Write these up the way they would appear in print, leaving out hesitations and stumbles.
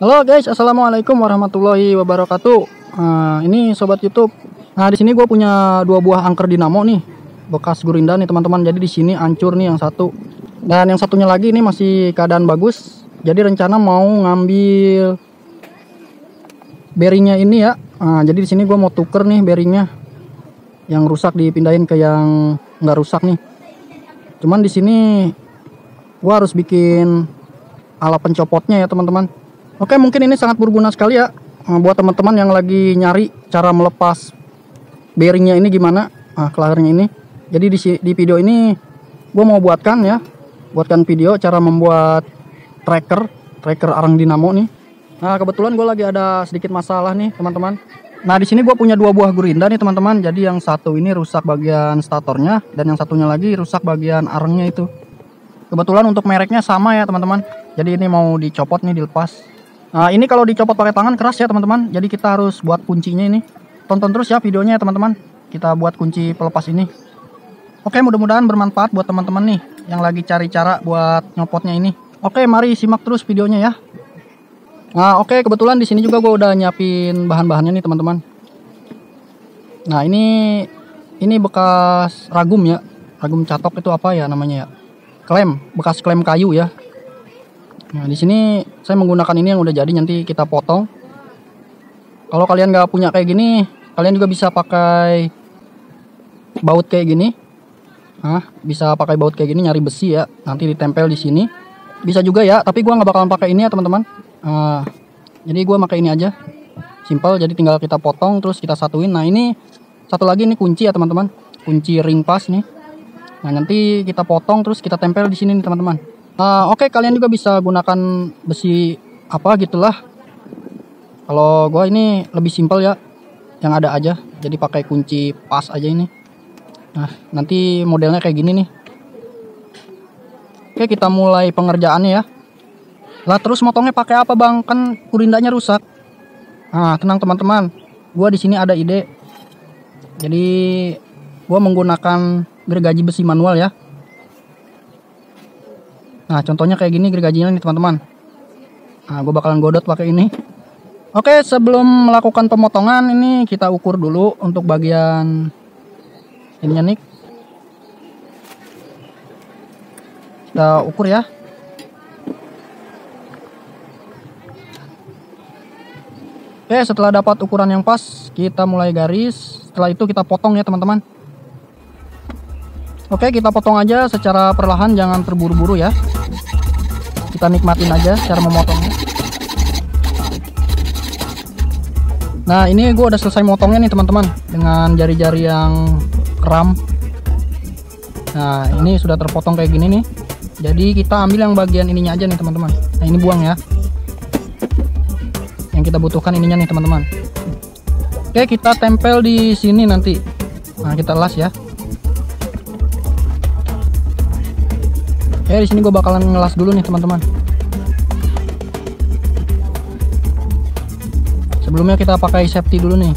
Halo guys, assalamualaikum warahmatullahi wabarakatuh. Ini sobat YouTube. Nah, di sini gue punya dua buah angker dinamo nih, bekas Gurinda nih teman-teman. Jadi di sini hancur nih yang satu, dan yang satunya lagi ini masih keadaan bagus. Jadi rencana mau ngambil bearingnya ini ya. Jadi di sini gue mau tuker nih bearingnya, yang rusak dipindahin ke yang nggak rusak nih. Cuman di sini gue harus bikin alat pencopotnya ya teman-teman. Oke, mungkin ini sangat berguna sekali ya buat teman-teman yang lagi nyari cara melepas bearingnya ini gimana, kelahirannya ini. Jadi di video ini gue mau buatkan video cara membuat tracker arang dinamo nih. Nah, kebetulan gue lagi ada sedikit masalah nih teman-teman. Nah, di sini gue punya dua buah Gurinda nih teman-teman. Jadi yang satu ini rusak bagian statornya, dan yang satunya lagi rusak bagian arangnya itu. Kebetulan untuk mereknya sama ya teman-teman. Jadi ini mau dicopot nih, dilepas. Nah, ini kalau dicopot pakai tangan keras ya teman-teman. Jadi kita harus buat kuncinya ini. Tonton terus ya videonya ya teman-teman. Kita buat kunci pelepas ini. Oke, mudah-mudahan bermanfaat buat teman-teman nih yang lagi cari cara buat nyopotnya ini. Oke, mari simak terus videonya ya. Nah, oke, kebetulan di sini juga gue udah nyiapin bahan-bahannya nih teman-teman. Nah, ini bekas ragum ya. Ragum catok itu apa ya namanya ya? Klem, bekas klem kayu ya. Nah, di sini saya menggunakan ini yang udah jadi, nanti kita potong. Kalau kalian nggak punya kayak gini, kalian juga bisa pakai baut kayak gini. Bisa pakai baut kayak gini, nyari besi ya, nanti ditempel di sini. Bisa juga ya, tapi gua nggak bakalan pakai ini ya teman-teman. Jadi gua pakai ini aja, simple. Jadi tinggal kita potong terus kita satuin. Nah, ini satu lagi nih kunci ya teman-teman, kunci ring pas nih. Nah, nanti kita potong terus kita tempel di sini nih teman-teman. Oke, kalian juga bisa gunakan besi apa gitulah. Kalau gua ini lebih simpel ya, yang ada aja. Jadi pakai kunci pas aja ini. Nah, nanti modelnya kayak gini nih. Oke, kita mulai pengerjaannya ya. Lah, terus motongnya pakai apa bang? Kan Gurindanya rusak. Tenang teman-teman, gua di sini ada ide. Jadi gua menggunakan gergaji besi manual ya. Nah, contohnya kayak gini gergajinya nih teman-teman. Nah, gue bakalan godot pakai ini. Oke, sebelum melakukan pemotongan ini kita ukur dulu untuk bagian ininya nih. Kita ukur ya. Oke, setelah dapat ukuran yang pas, kita mulai garis. Setelah itu kita potong ya teman-teman. Oke, kita potong aja secara perlahan, jangan terburu-buru ya. Kita nikmatin aja cara memotongnya. Nah, ini gue udah selesai motongnya nih teman-teman, dengan jari-jari yang kram. Nah, ini sudah terpotong kayak gini nih. Jadi kita ambil yang bagian ininya aja nih teman-teman. Nah, ini buang ya. Yang kita butuhkan ininya nih teman-teman. Oke, kita tempel di sini nanti. Nah, kita las ya. Di sini gue bakalan ngelas dulu nih teman-teman. Sebelumnya kita pakai safety dulu nih.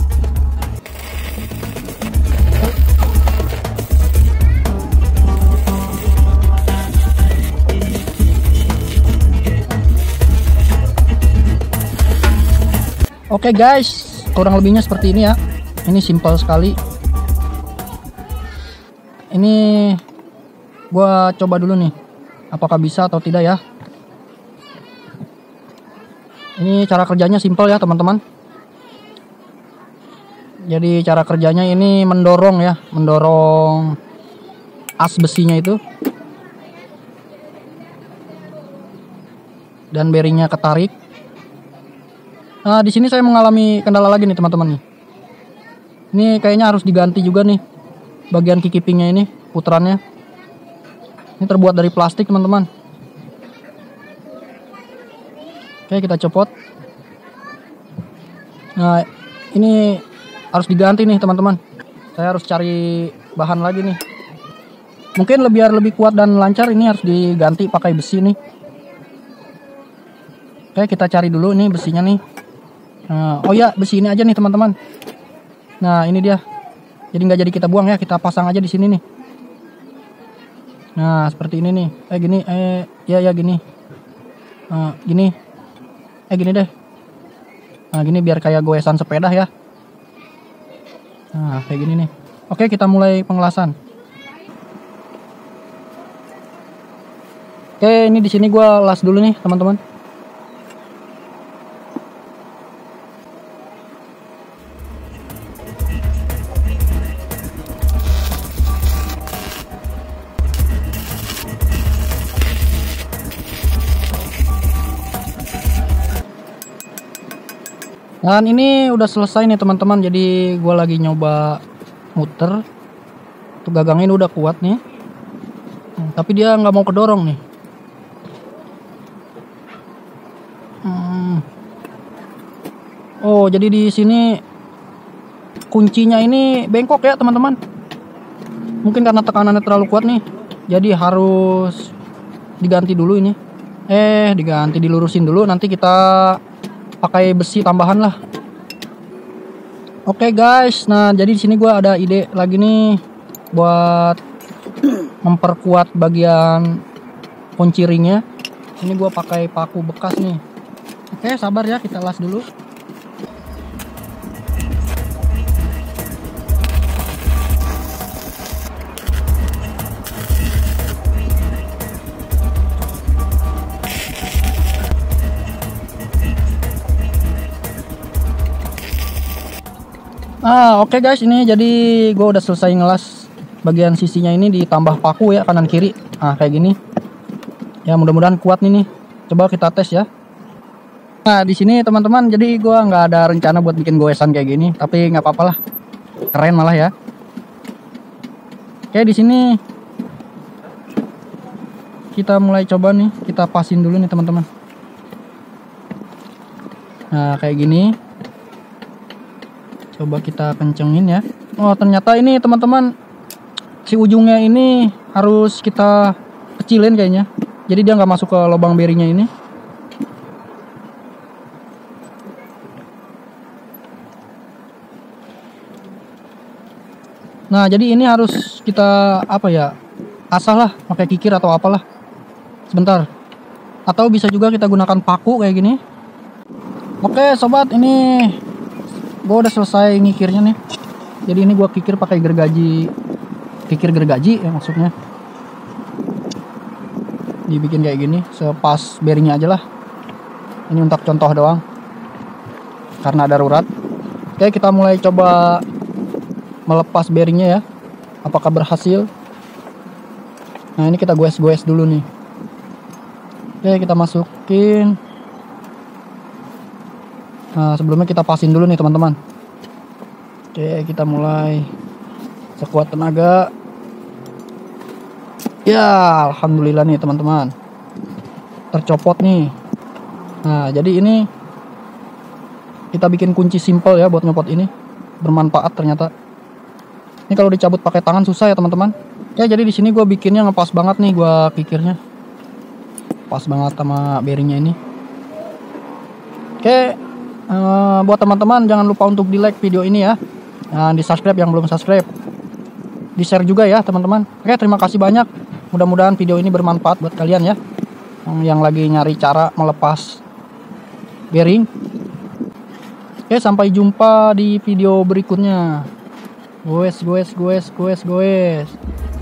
Oke guys, kurang lebihnya seperti ini ya. Ini simple sekali. Ini gue coba dulu nih, apakah bisa atau tidak ya. Ini cara kerjanya simpel ya teman-teman. Jadi cara kerjanya ini mendorong ya, mendorong as besinya itu, dan bearingnya ketarik. Nah, di sini saya mengalami kendala lagi nih teman-teman nih. Ini kayaknya harus diganti juga nih bagian kikipingnya ini, puterannya. Ini terbuat dari plastik teman-teman. Oke, kita copot. Nah, ini harus diganti nih teman-teman. Saya harus cari bahan lagi nih. Mungkin biar lebih kuat dan lancar, ini harus diganti pakai besi nih. Oke, kita cari dulu nih besinya nih. Oh ya, besi ini aja nih teman-teman. Nah, ini dia. Jadi nggak jadi kita buang ya, kita pasang aja di sini nih. Nah, seperti ini nih. Gini. Ya gini. Gini. Gini deh. Nah gini biar kayak goesan sepeda ya. Nah kayak gini nih. Oke, kita mulai pengelasan. Oke, ini di sini gua las dulu nih teman-teman. Dan ini udah selesai nih teman-teman. Jadi gua lagi nyoba muter. Tuh gagangnya udah kuat nih. Tapi dia nggak mau kedorong nih. Oh, jadi di sini kuncinya ini bengkok ya teman-teman. Mungkin karena tekanannya terlalu kuat nih. Jadi harus diganti dulu ini. Diganti, dilurusin dulu. Nanti kita pakai besi tambahan lah. Oke guys, nah jadi di sini gua ada ide lagi nih buat memperkuat bagian kunci ringnya. Ini gua pakai paku bekas nih. Oke, sabar ya, kita las dulu. Oke guys, ini jadi gue udah selesai ngelas bagian sisinya ini, ditambah paku ya kanan kiri. Kayak gini. Ya mudah-mudahan kuat nih. Coba kita tes ya. Nah di sini teman-teman, jadi gue nggak ada rencana buat bikin goesan kayak gini, tapi nggak apa-apa lah, keren malah ya. Oke, di sini kita mulai coba nih, kita pasin dulu nih teman-teman. Nah kayak gini. Coba kita kencengin ya. Oh ternyata ini teman-teman, si ujungnya ini harus kita kecilin kayaknya. Jadi dia nggak masuk ke lubang bearingnya ini. Nah jadi ini harus kita apa ya, asah lah pakai kikir atau apalah. Sebentar. Atau bisa juga kita gunakan paku kayak gini. Oke sobat, ini gue udah selesai ngikirnya nih. Jadi ini gue kikir pakai gergaji, kikir gergaji ya maksudnya. Dibikin kayak gini, sepas bearingnya aja lah. Ini untuk contoh doang, karena darurat. Oke, kita mulai coba melepas bearingnya ya. Apakah berhasil? Nah ini kita goes-goes dulu nih. Oke, kita masukin. Nah sebelumnya kita pasin dulu nih teman-teman. Oke, kita mulai sekuat tenaga. Ya alhamdulillah nih teman-teman, tercopot nih. Nah jadi ini kita bikin kunci simple ya buat nyopot ini. Bermanfaat ternyata. Ini kalau dicabut pakai tangan susah ya teman-teman. Ya jadi di sini gue bikinnya ngepas banget nih, gue kikirnya pas banget sama bearingnya ini. Oke. Buat teman-teman jangan lupa untuk di like video ini ya, dan di subscribe yang belum subscribe, di share juga ya teman-teman. Oke, terima kasih banyak, mudah-mudahan video ini bermanfaat buat kalian ya, yang lagi nyari cara melepas bearing. Oke, sampai jumpa di video berikutnya. Goes.